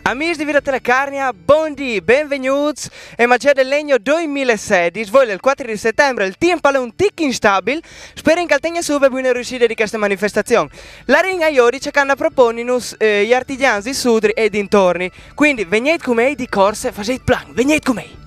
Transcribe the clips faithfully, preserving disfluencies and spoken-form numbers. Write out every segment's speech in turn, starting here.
Amici di Vida Telecarnia, buondì, benvenuti e Magia del Legno duemilasedici, voi il quattro di settembre, il tempo è un tic instabile, spero che il tegno sube buone riuscite di questa manifestazione. La ringa ieri ci hanno proposto eh, gli artigiani di Sudri e dintorni, quindi venite con me di corse, fate plan, venite con me.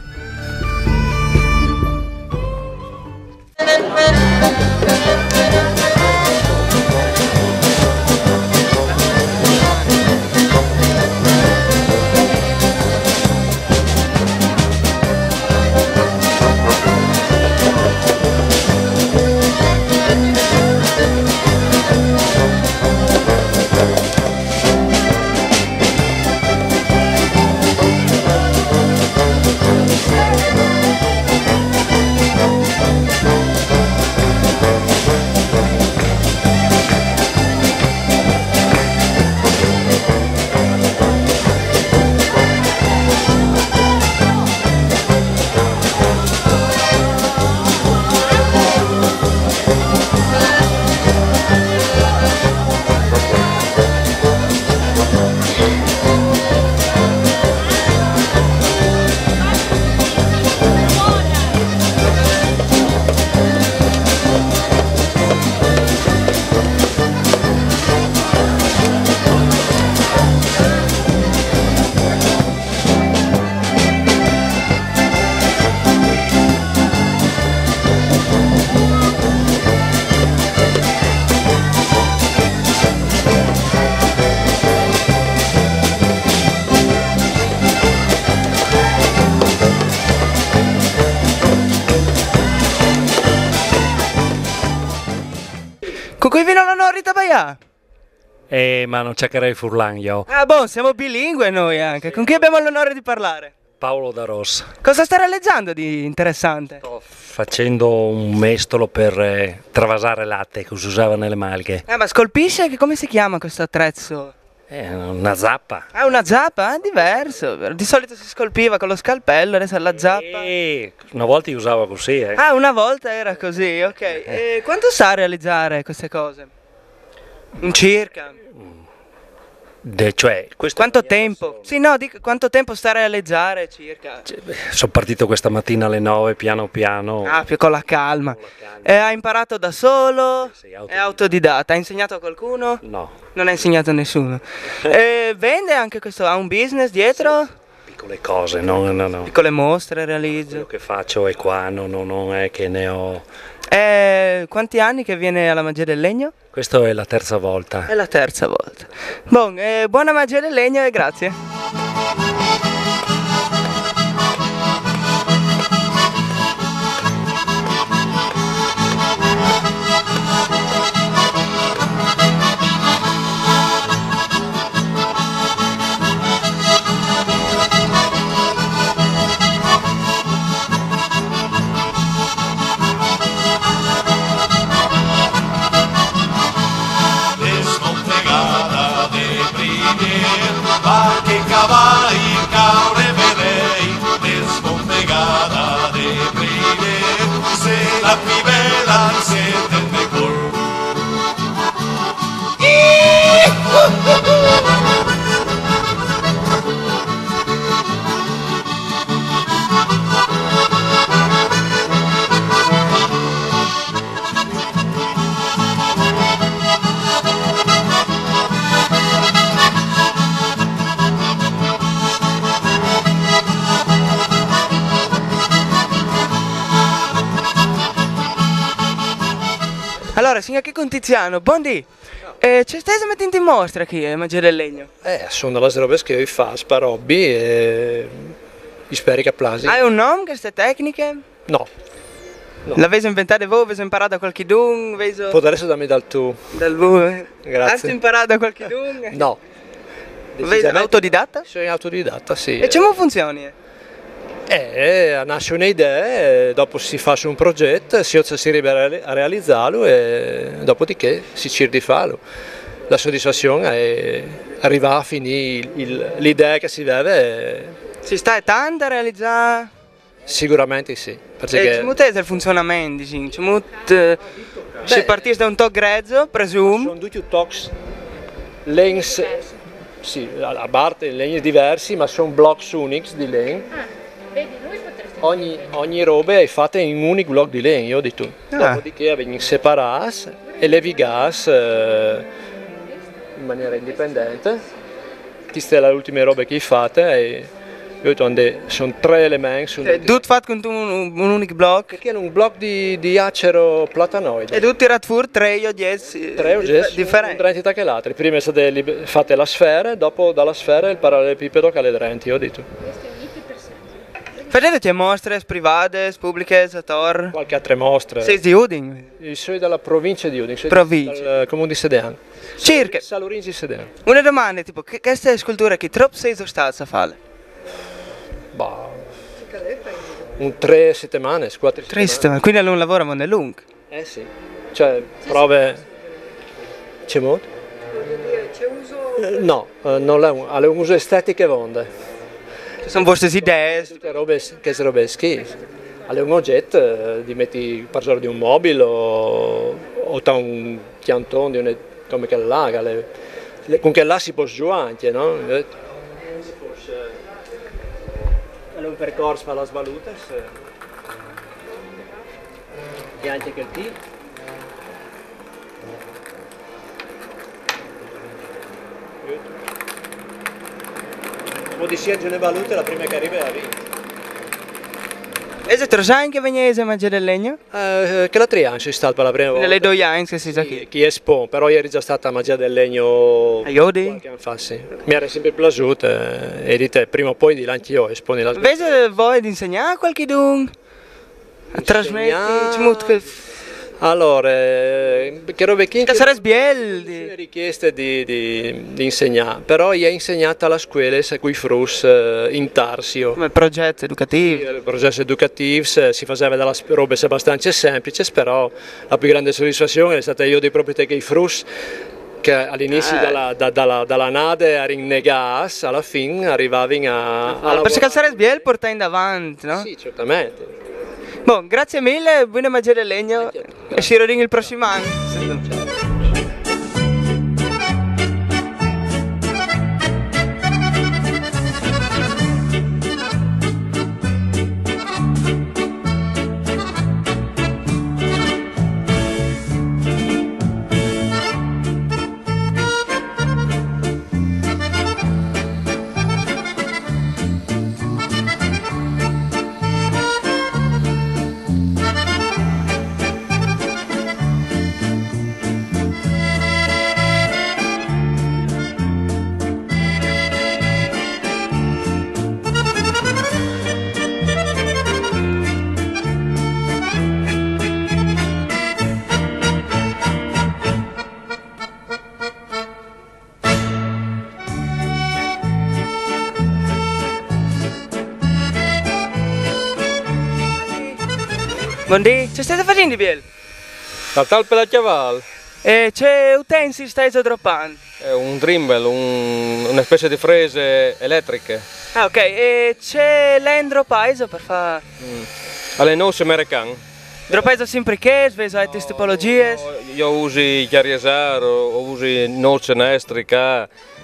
Con cui vino l'onore di Baia? Eh, ma non cercherei Furlan io. Ah, buon, siamo bilingue noi anche. Con chi abbiamo l'onore di parlare? Paolo da Rossa. Cosa sta realizzando di interessante? Sto facendo un mestolo per eh, travasare latte che si usava nelle malghe. Ah, ma scolpisce? Che come si chiama questo attrezzo? È una zappa. Ah, una zappa? Ah, diverso. Di solito si scolpiva con lo scalpello, adesso è la zappa. Eh, una volta si usava così, eh. Ah, una volta era così, ok. E quanto sa realizzare queste cose? Un circa? De, cioè, questo Quanto tempo? Sì, no, dico, quanto tempo sta a realizzare circa? Sono partito questa mattina alle nove, piano piano. Ah, più con la calma. E ha imparato da solo? Sì, È autodidatta. Ha insegnato a qualcuno? No. Non ha insegnato a nessuno. E vende anche questo? Ha un business dietro? Piccole cose, no, no, no. Piccole mostre realizza. Quello che faccio è qua, no, no, non è che ne ho. E quanti anni che viene alla Magia del Legno? Questa è la terza volta. È la terza volta. Bon, eh, buona Magia del Legno e grazie. Ma che cavalli caure vedei, desconfegata de prime, se la più bella siete il mejor. Allora, signor che con Tiziano, buondì. Eh, ci stai mettendo in mostra qui a Magia del Legno? Eh, sono delle robe che io faccio, Robby e spero che plasi. Hai un nome, queste tecniche? No. no. L'avete inventate voi, avete imparato da qualche dun? Può adesso dammi dal tu. Dal voi? Grazie. Hai imparato da qualche dun? No. Vedi, autodidatta? Sono autodidatta, sì. E come funziona? Eh, nasce un'idea, dopo si fa su un progetto, si si arriva a realizzarlo e dopodiché si cerca di farlo. La soddisfazione è arrivare a finire l'idea che si deve. Si sta tanto a realizzare? Sicuramente sì. Perché... E come è il funzionamento? Come si partisse da un tocco grezzo, presumo? Sono due tocchi lens sì, a parte legni diversi, ma sono blocks unici di legno. Ah, vedi, noi potresti... Ogni, ogni roba è fatta in un unico blocco di legno, io di tu. Ah. Dopodiché vengono separati e levi gas eh, in maniera indipendente. Questa è l'ultima roba che hai fatto e io ti sono tre elementi. Sono Cioè, tutto fatto con un, un unico blocco. Perché è un blocco di, di acero platanoide. E tu tirat fuori tre oggetti Tre oggetti differenti. differenti che l'altro. Prima è stata lib- fatta la sfera, dopo dalla sfera il parallelepipedo che è dentro, io ho detto. Questo è uniti per sempre. Facete mostre private, pubbliche, a Tor? Qualche altra mostra. Sei di Uding? Io sono dalla provincia di Udine, sono Provincia. dal comune di Sedeano. Circa. Salurini di Sedeano. Una domanda, tipo, che questa scultura che troppo sei stata a fare? Bah, un tre settimane, quattro Tre settimane, quindi è un lavoro molto lungo. Eh sì, cioè prove... C'è molto? Eh, No, eh, non è un, ha un uso estetico e vonde. Ci sono vostre idee? Tutte robe, che sono robe schifo. Ha un oggetto, eh, di metti per esempio di un mobile o, o da un piantone di una, come che là, che le, le, con che là si può giocare anche, no? Eh, si può, eh, è un percorso per la svaluta e anche quel qui. Come di sia giù le valute la prima che arriva è la vinta. E se trosan che venite a mangiare il legno? Eh, che la Trian c'è stata per la prima volta. Nelle due anni che si sa Chi, qui. chi è Spon, però ieri già stata a mangiare del legno A Iodi? qualche anno fa, sì. Mi era sempre piaciuto eh, e di te, prima o poi di anche io esponi la Invece voi di insegnare a qualche dun? A trasmettere? Ci molto che... Allora, eh, che robe che Che sarebbe bello sono di... richieste di, di, di insegnare, però io ho insegnato alla scuola se qui frus eh, in Tarsio. come progetto educativo. Il processo educativo eh, si faceva delle robe abbastanza semplici, però la più grande soddisfazione è stata io di proprietà che i frus che all'inizio Eh. dalla, da- dalla, dalla nade a rinnegas, alla fine arrivavi a... a Perché lavorare. sarebbe bello portare in avanti, no? Sì, certamente. Boh, grazie mille, buona mangiare il legno e ci vediamo il prossimo anno. Buondì, ci state facendo bello? La talpa da cavallo E c'è utensili stai droppando? è un drimbel, un- una specie di frese elettriche. Ah ok, e c'è l'endro paese per fare... Alle noce americane. Droppaiso sempre che, sveso a queste tipologie? Io uso chiariesaro, o uso noce nestrica,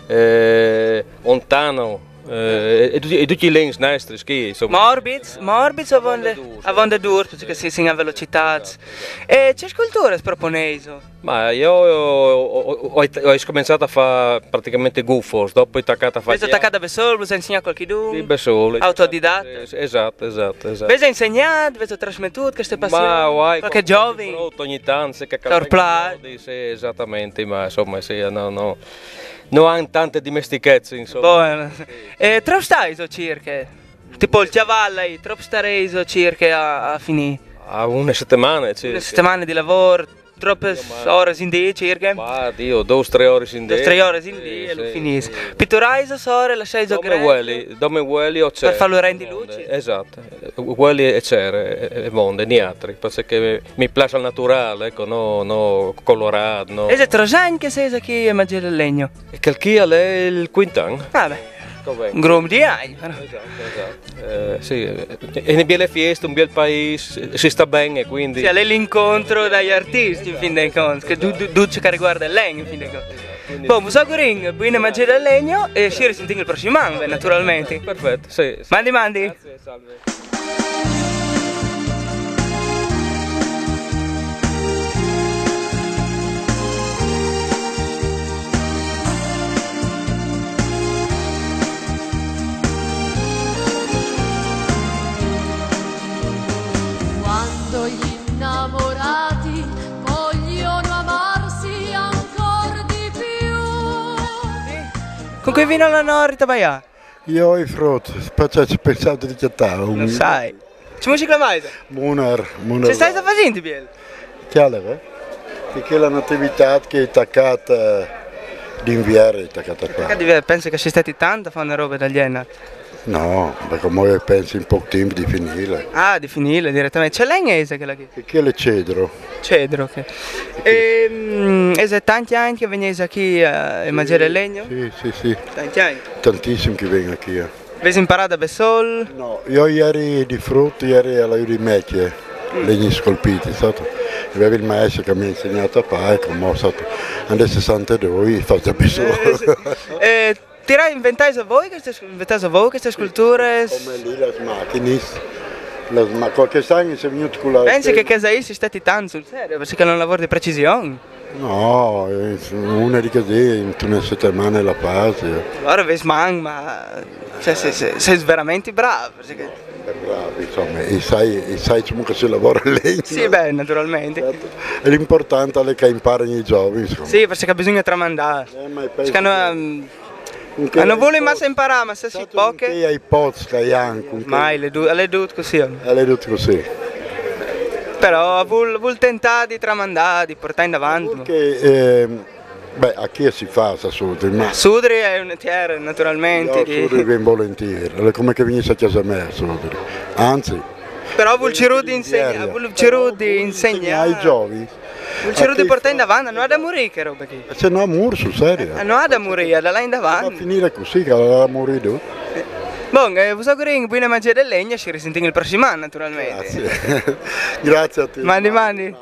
eh, ontano, eh, e, tutti, e tutti i lens nestri, schi, insomma. Morbids, morbids o vonde a vonde dur, perché si si a velocità. E c'è sculture proponeso? Ma io ho, ho, ho, ho cominciato a fare praticamente gufos, dopo ho attaccato a fare... Vedo attaccata da solo, vi insegna qualche Sì, dun? da solo. Autodidatta? Eh, Esatto, esatto, esatto. Vedo insegnato, vedo trasmettuto queste Ma passioni? guai, Qualche giovane? frutto ogni tanto, se che Sorpla- Sì, esattamente, ma insomma, sì, no, no. Non hanno tante dimestichezze, insomma. Buono. E troppo stai circa? Tipo il cavallo, troppo starei circa a, a finire? A una settimana, sì. Una settimana di lavoro, troppe ore in dì circa? Ma Dio, due o tre ore in Due o tre ore in dì e lo finisci. Pitturai ore, lasciai Dome giocare? quelli, dome quelli o cere. Per farlo rendi luci? Esatto, quelli e cere, e monde, ni altri, perché mi piace il naturale, ecco, no, no colorato, no. E se trosan che sei qui a mangiare il legno? E quel chi è il quintan? Vabbè, Come? un grom di anni. però. Esatto, esatto. Eh, sì, e ne belle feste, un bel paese, si sta bene, quindi... Sì, è l'incontro dagli artisti in fin dei conti, che tu, tu, tu che riguarda il legno in fin dei conti. Boh, vi auguro buona magia del legno e ci risentiamo il prossimo anno, naturalmente. Perfetto, sì. sì. Mandi, mandi. Grazie, salve. Quando gli innamorati vogliono amarsi ancora di più. Con che vino la norita vai? Io i frutti, perché ci pensate di chiattare. Lo sai. Ci musica mai? Buonar, buonar. Se stai facendo, Biel? Chiaro, eh? Perché la natività che è attaccata d'inverno è attaccata qua. Penso che sia stati tanti a fare una roba italiana. No, perché ora penso in poco tempo di finire. Ah, di finire direttamente. C'è l'enghese che la chiede? E che le cedro? Cedro, ok. E mm, è tanti anni che venite qui a mangiare il legno? Sì, sì, sì. Tanti anni? Tantissimi che vengono qui. Eh. Avete imparato a Bessol? No, io ieri di frutta, ieri alla di Mecchie, mm. legni scolpiti, stato. Avevo il maestro che mi ha insegnato a fare, come stato, nel sessantadue, faccio Bessol. Eh, sì. eh, Tirai inventate voi queste, inventate voi queste sculture? Come lì le macchine, ma qualche anno si è venuto con la... Pensi che Casai sia stati tanti sul serio, perché non lavoro di precisione? No, una di così, in una settimana la pace. Allora vedi man, ma cioè, sei, sei, sei veramente bravo. Perché... È bravo, insomma, e sai, e sai comunque se lavora in legno. Sì, beh, naturalmente. Certo. E l'importante è che imparano i giovani, insomma. Sì, perché bisogna tramandare. Eh, ma perché hanno... Ma non vuole mai imparare, ma se si può che... hai pozzi, hai anche... Mai, le due così. Le due così. Però vuol, vuol tentare di tramandare, di portare in avanti. Perché, eh, beh, a chi si fa a Sudri? Ma... Sudri è un mestiere, naturalmente. Io di... Sudri ben volentieri, è come che venisse a casa mia, Sudri. Anzi... Però vuol cercare di insegnare, vuol cercare di insegnare ai giovani. Vuol cercare di portare in avanti, non ha da morire che roba qui. Se no, muro sul serio. Eh, non ha da morire, da là in avanti. Va a finire così, che ha morire tu. Buon, eh, vi auguro buona magia del legno, ci risentiamo il prossimo anno, naturalmente. Grazie. Grazie a te. Mandi, mandi.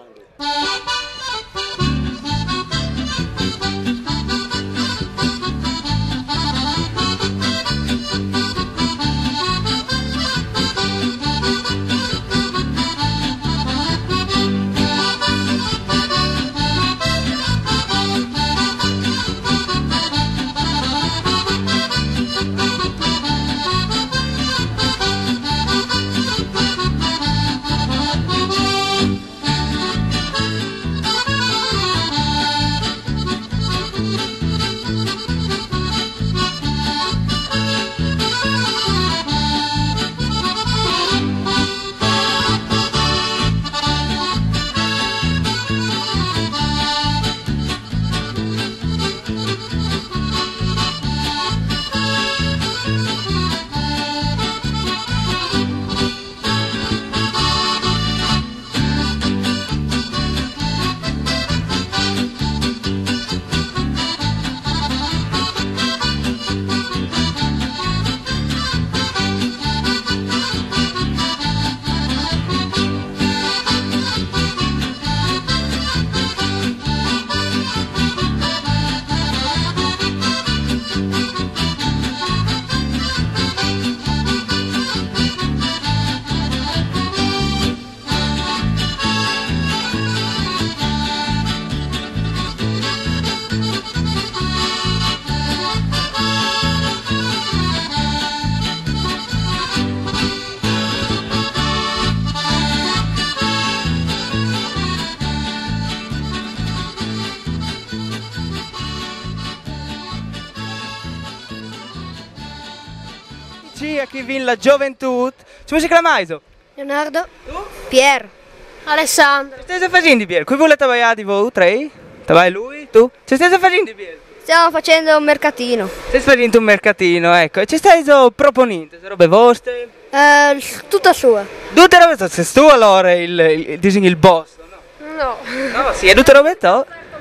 A chi vince la gioventù. Come si chiama Maiso? Leonardo. Tu? Pier. Alessandro. Che stai facendo Pier? Qui volete lavorare di voi tre? Vai lui? Tu? Che stai facendo Pier? Stiamo facendo un mercatino. Stai facendo un mercatino, ecco. E ci stai proponendo? Se robe vostre? Eh, tutta sua. Tutte robe? Se tu allora il, il, disegni il boss, no? No. No, sì, è tutte robe tu?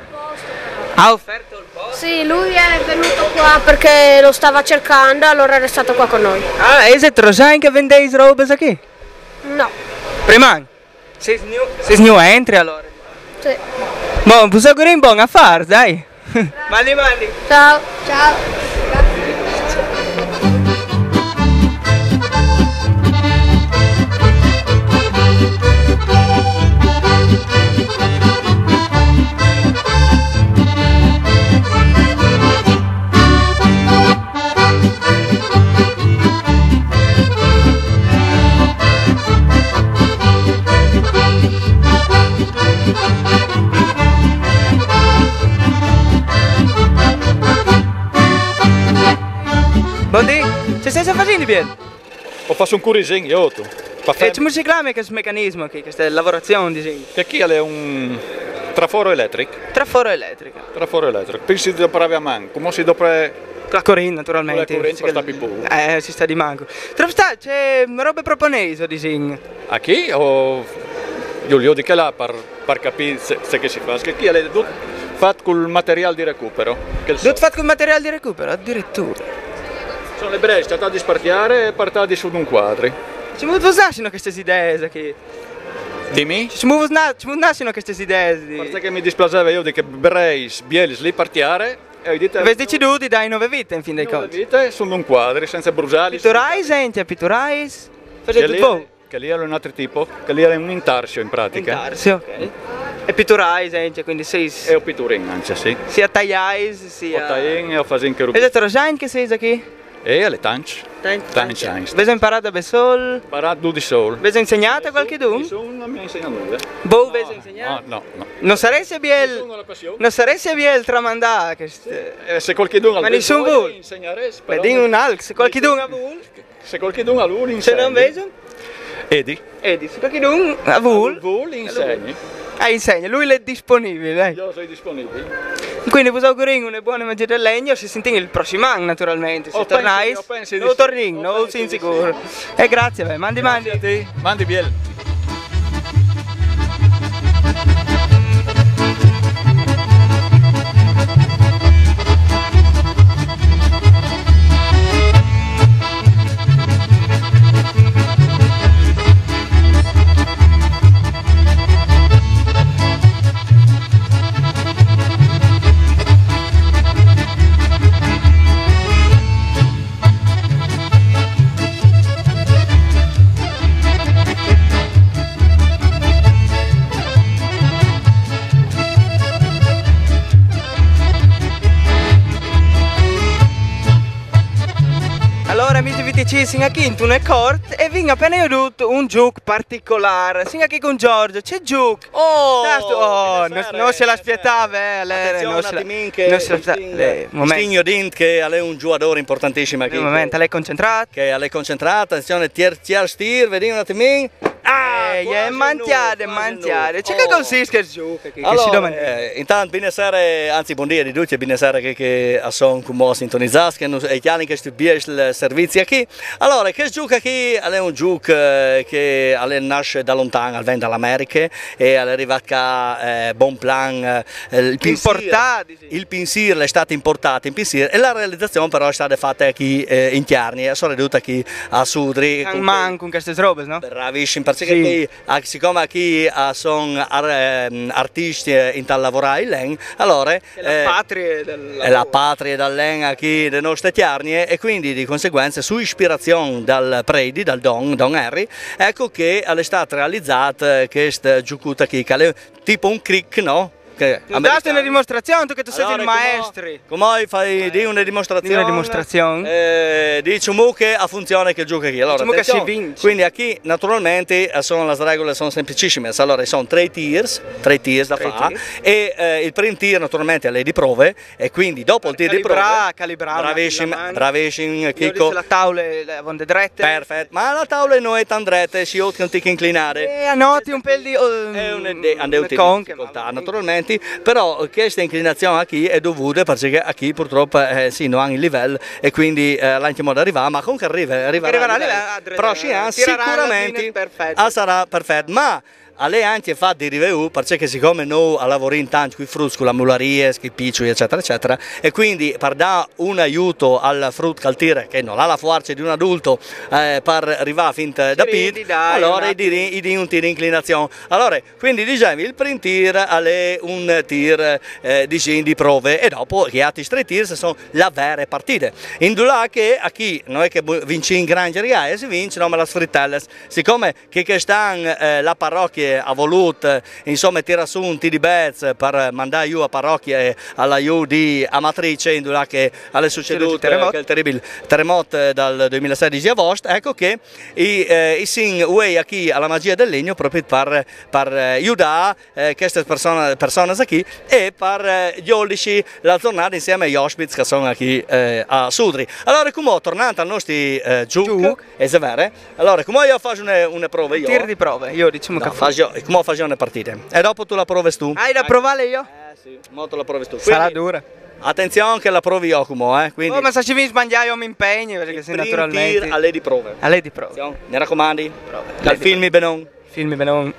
Ha offerto il posto? Sì, lui è venuto qua perché lo stava cercando, allora è restato qua con noi. Ah, e se tu sai che vendeis robe qui? No. Prima? Sei new, sei new entry allora? Sì. Ma un po' in buon affare, dai. Mandi mandi. Ciao. Ciao. Bondi, ce stai facendo bene? Ho fatto un curisin, io tu. E ci si chiama questo meccanismo qui, questa lavorazione di Che qui è un traforo elettrico. traforo elettrico. Traforo elettrico. Pensi di dovrare a mano, come si dovrebbe... La corrente naturalmente. La corrente sta più pure. Eh, si sta di manco. Troppo sta, c'è roba proponese di sing. A chi? O... Io gli ho di che là per, per capire se, se che si fa. Che qui è tutto fatto col materiale di recupero. Tutto fatto con materiale di recupero, addirittura. Sono le braccia, trattati di spartiare e partati su un quadri. Ci muovo nascino queste idee qui. Dimmi? Ci muovo nascino queste idee. Perché che mi dispiaceva io di che breis, bielis lì partiare e dite... Avete deciduto dai nove vite in fin dei conti. Nove vite su un quadri, senza bruciali. Pitturais, gente, pitturais. Fate tutto voi. Che lì era un altro tipo, che lì era un intarsio in pratica. Intarsio, ok. E pitturais, gente, quindi sei... E ho pitturin anche, sì. Sia tagliais, sia... Ho taglien e ho fasin che rubi. Vedete Rojan che sei qui? E alle tanch. Tanch Einstein. Avete imparato a Besol? Imparato di sol. Avete insegnato a qualche dun? Non mi ha insegnato nulla. Voi avete insegnato? No, no, no. Non saresti biel... Non saresti biel tramandare queste... Eh, se qualcuno Ma nessun vuol. Insegnare... Vedi un alc, se qualcuno ha vuol. Se qualcuno ha vuol, Se insegni. non vedo? Edi. Edi, se qualcuno ha vuol. Vuol, insegni. Ah, insegna, lui è disponibile. Eh. Io sono disponibile. Quindi vi auguro una buona mangiata del legno, ci sentiamo il prossimo anno naturalmente, se Oh, tornai, pensi- non torni, non sono sicuro. E grazie, beh, mandi mandi. A te. Mandi biel. Allora amici vitici, siamo qui in Tunnel Court e vi ho appena detto un gioco particolare. Siamo qui con Giorgio, c'è gioco. Oh, oh non, non se l'aspettava, eh, lei, non se la- non se l'aspettava. Lei, un momento, Stigno Dint che è un giocatore importantissimo qui. un momento, lei è concentrato. Che è concentrata, attenzione, tier, tier stir, vedi un attimino. Ah, è mangiare, mangiare. C'è che consiste il gioco? Che, che si Allora, domanda. eh, intanto, benessere, anzi, buon di tutti, benessere che, che sono come sintonizzati, che non è chiaro che studiano il servizio qui. Allora, che gioco qui è un gioco eh, che è, nasce da lontano, viene dall'America e è arrivato a eh, Bon Plan. Eh, il Importati, sì. Il Pinsir è stato importato in Pinsir e la realizzazione però è stata fatta qui eh, in Chiarni e sono ridotta qui a Sudri. Un man con queste robe, no? Bravissimo, perché Sì. qui, ah, siccome qui ah, sono ar, ehm, artisti eh, in tal lavorare in Len, allora È la eh, patria del è la patria del Len qui delle nostre Chiarnie e quindi di conseguenza su ispirazione dal Predi, dal Don, Don Harry, ecco che è stata realizzata questa giocata qui, che è tipo un crick, no? Daste una dimostrazione, tu che tu sei Allora, il maestro. Come fai di una dimostrazione? Di una dimostrazione. Eh, diciamo che ha funzione che gioca qui. Allora, Diciamo che si attenzione. vince. Quindi qui naturalmente eh, sono, le regole sono semplicissime. Allora sono tre tiers, tre tiers da Tre fare tiers. e eh, il primo tier naturalmente è di prove e quindi dopo il tier di prove Calibra, calibra. bravissimo, bravissimo Chicco. La tavola vanno dritte. Perfetto, ma la tavola non è tan dritta, si ottiene un tic inclinare. E annoti un po' di um, È un conche, difficoltà naturalmente, però questa inclinazione qui è dovuta perché qui purtroppo eh, sì, non hanno il livello e quindi eh, l'anche modo arriva, ma comunque arriva, arriverà Arriverà a livello. a livello, Prossimo anno tirerà alla sicuramente fine, perfetto. ah, sarà perfetto, ma a lei anche fa di riview perché siccome noi lavoriamo tanto con i frutti, con la muleria, con i piccioli eccetera eccetera e quindi per dare un aiuto al frutto caltire che non ha la forza di un adulto eh, per arrivare fin da pit, allora i di, i di un tiro inclinazione. Allora quindi diciamo il primo tir è un tir eh, di, di prove e dopo gli altri tre tir sono la vera partita. In là che a chi non è che vince in grande rigaia si vince, no, ma la sfrittelle. Siccome che quest'anno eh, la parrocchia ha voluto insomma tirare su un tiro di bezz per mandare io a parrocchia alla io di Amatrice, in là che alle succeduto eh, il terribile terremoto dal duemilasedici a agosto, ecco che i, eh, i sing way a chi alla magia del legno proprio per, per aiutare eh, queste persone, persone qui e per eh, giolici la giornata insieme agli ospiti che sono qui eh, a Sudri. Allora come tornando al nostro eh, giù, è vero? Allora come io faccio una, una prova io? Tir di prove, io diciamo no, che faccio, come faccio una partita e dopo tu la provi tu. Hai da provare io? Eh sì, molto la provi tu. Sarà Quindi, dura. Attenzione che la provi io come, eh? Quindi, oh, ma se ci vieni sbagliare io mi impegno perché sei naturalmente. a lei di prove. A lei di prove. Attenzione, mi raccomandi? Dal filmi benon. Filmi benon.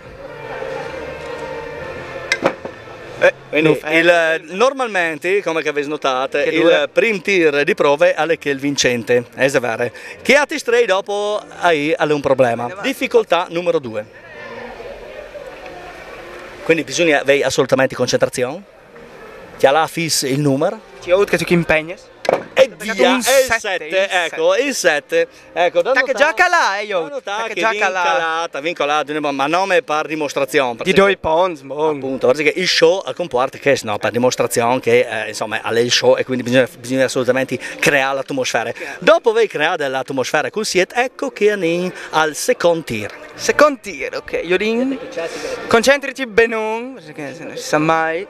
Eh, quindi eh. il, normalmente, come che avete notato, che il primo tir di prove è che il vincente, è vero. Che altri tre dopo hai un problema. Difficoltà numero due. Quindi bisogna avere assolutamente concentrazione. Ti ha la fissa il numero. Ti ho che tu che impegni. E via, è il sette, ecco, il sette. Ecco, da che già calà, eh, io. Che già calata, vincolata, ma non è per dimostrazione. Di due pons, appunto, perché il show comporta che no, per dimostrazione che eh, insomma è il show e quindi bisogna, bisogna assolutamente creare l'atmosfera. Dopo aver creato l'atmosfera col siete, ecco che andiamo al secondo tir. Secondo tir, ok, io ring. Concentrici benon, perché non si sa mai.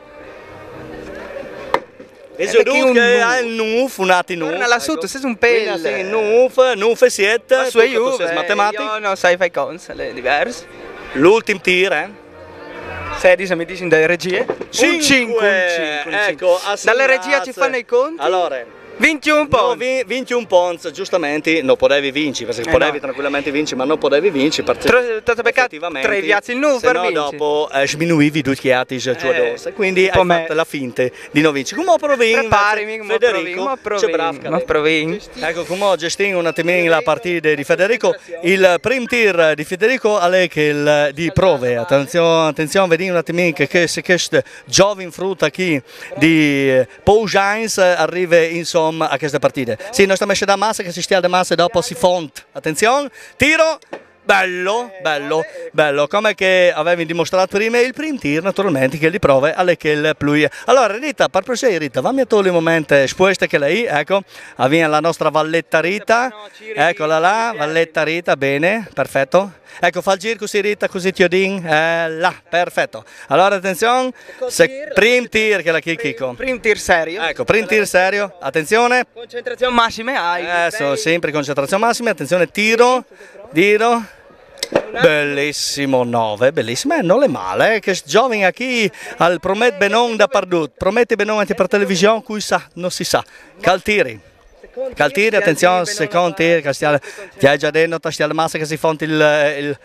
E se tu che hai il nuf, un attimo. Torna là sotto, sei un pelo. Il nuf, nuf e siete. Ma su è io, matematica. Io non sai fai cons, è diverso. L'ultimo tir, eh? sedici, mi dici dalle regie? cinque, un cinque, ecco, dalle regie ci fanno i conti? Allora. ventuno pons. No, ventuno pons, giustamente non potevi vincere, perché eh potevi no. tranquillamente vincere, ma non potevi vincere perché effettivamente tre viazzi il nuovo per vincere. Dopo eh, sminuivi due chiati già eh, quindi hai me. fatto la finta di non vincere. Come provi? Preparimi, come Federico, come provi? Ecco, come gestire un attimino la partita di Federico. Il primo tir di Federico è che il di prove. Attenzione, attenzione, vedi un attimino che questo giovane frutta qui di Paul Jains arriva insomma a questa partita. Sì, non sta messo da massa che si stia da massa e dopo si font. Attenzione, tiro, bello, bello, bello, come che avevi dimostrato prima il primo tir naturalmente che li prove alle che il pluie. Allora Rita, per piacere Rita, fammi a togliere un momento esposta che lei, ecco, avviene la nostra Valletta Rita, eccola là, Valletta Rita, bene, perfetto. Ecco, fa il giro così Rita, così Tiodin, eh, là, perfetto. Allora attenzione, se, prim tir che la Kiko. Prim tir serio. Ecco, prim tir serio, attenzione. Concentrazione massima hai. Adesso, sempre concentrazione massima, attenzione, tiro, tiro. Bellissimo nove, bellissimo, eh, non è male, eh, che giovane qui al promet benon da perdut, promette benon anche per televisione, cui sa, non si sa, caltiri. Caltiri, attenzione, secondo tir, che stiamo già dentro, stiamo massa che si fa il... il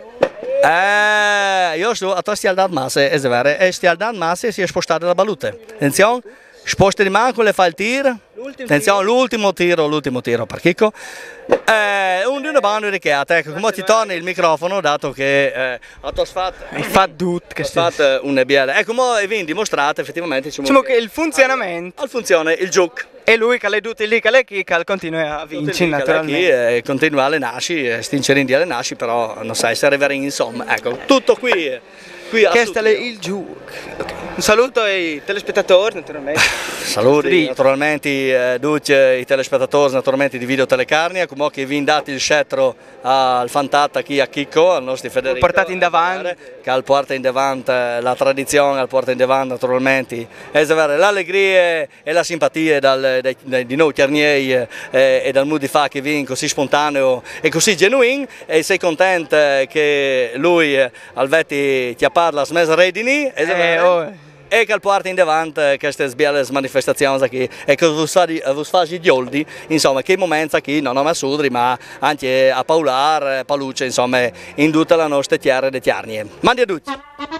eh, io sto a te stiamo dando massa, è vero, e stiamo dando massa e si è spostato la baluta. Attenzione, sposta di mano, le fa il tir, attenzione, l'ultimo tiro, l'ultimo tiro per Chicco. Eh, un di una banda richiata, ecco, come ti torna il microfono, dato che eh, a tu fatto hai fatto fatto un biele. Ecco, mo e viene dimostrato effettivamente diciamo, diciamo che il funzionamento al funzione il gioco. E lui che le tutte lì che le chicca continua a vincere naturalmente. E continua alle nasci, stincere di alle nasci, però non sai se arriverà insomma. Ecco, tutto qui. qui Questo è il gioco. Okay. Un saluto ai telespettatori naturalmente. Saluti naturalmente eh, tutti i telespettatori naturalmente di Video Telecarnia, come che vi date il scettro al Fantatta qui a Chicco, al nostro Federico. Portati in davanti. Che al porta in davanti la tradizione, al porta in davanti naturalmente. E l'allegria e la simpatia dal, dai, dai, di noi Carnieri eh, e dal mood di fa che viene così spontaneo e così genuino. E sei contento che lui eh, al vetti ti parla smesa redini. Eh, oh. e che porta in davanti queste belle manifestazioni qui e che vi fa gli oldi, insomma, che momenti qui non a Sudri ma anche a Paular, a Paluce, insomma, in tutta la nostra terra di Tiarnie. Mandi a tutti!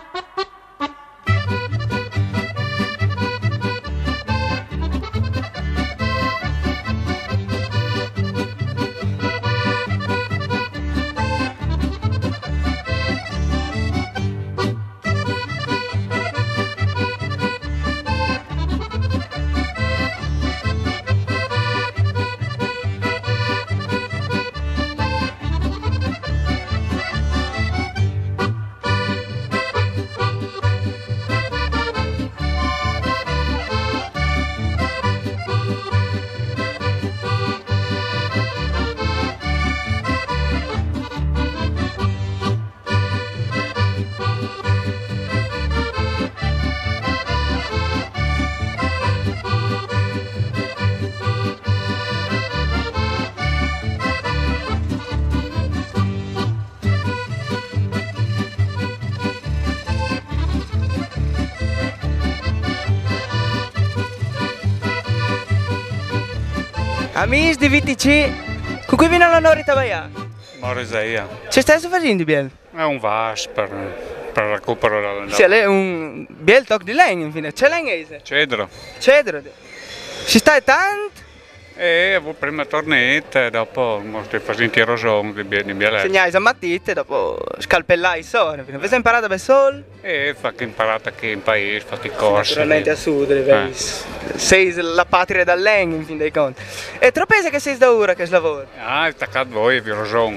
Amici di V T C, con cui viene l'onore di Tabaià? Maurizia. Ci stai facendo, Biel? È un vas per, per recupero della Sì, è un Biel tocco di legno, infine. C'è legnese? Cedro. Cedro. Ci stai tanto? E prima tornate, dopo stai facendo i rosoni di Biel. Segnai a matite, dopo scalpellai i sole. Avete imparato a bere sol? E fa che imparate qui in paese, fate i corsi. Naturalmente a sud, eh. Sei la patria dal legno, in fin dei conti. E troppo che sei da ora che lavori? Ah, staccato voi, vi rosoni.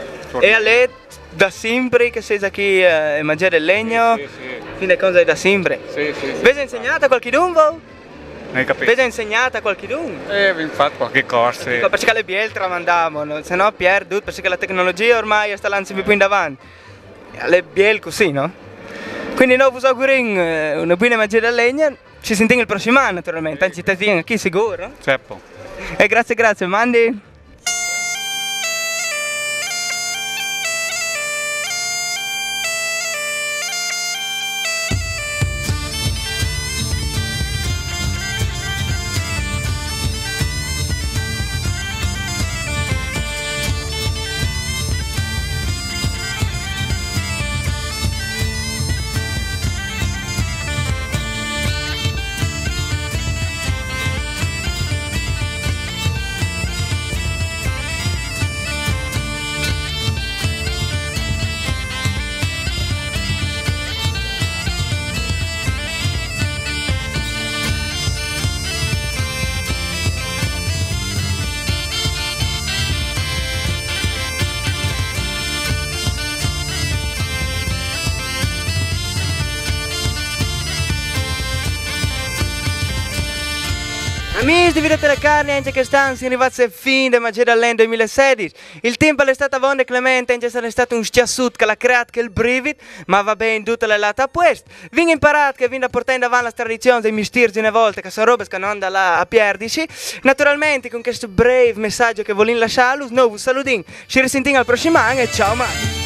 E a lei da sempre che sei qui a mangiare il legno? Sì, sì. In fin dei conti sei da sempre? Sì, sì. Avete insegnato a qualche dunvo? Hai capito? Avete insegnato a qualche dunvo? Eh, vi fate qualche corso. Dico, perché le biel tramandavano, se no perdo, perché la tecnologia ormai sta lanciando più in davanti. Le biel così, no? Quindi noi vi auguriamo una buona magia da legna, ci sentiamo il prossimo anno naturalmente, anzi ti dico qui sicuro. Certo. E grazie, grazie, Mandi. Amici di Video Telecarne, anche che stanno si arrivati a fine del Magia dell'En duemilasedici. Il tempo è stato buono e clemente, anche se è stato un schiassut che l'ha creato che il brivid, ma va bene tutte le latte a questo. Vi imparato che vi da portare in avanti la tradizione dei misteri una volta, che sono robe che non andano là a perdersi. Naturalmente con questo breve messaggio che voglio lasciarvi, noi vi salutiamo, ci risentiamo al prossimo anno e ciao Mario!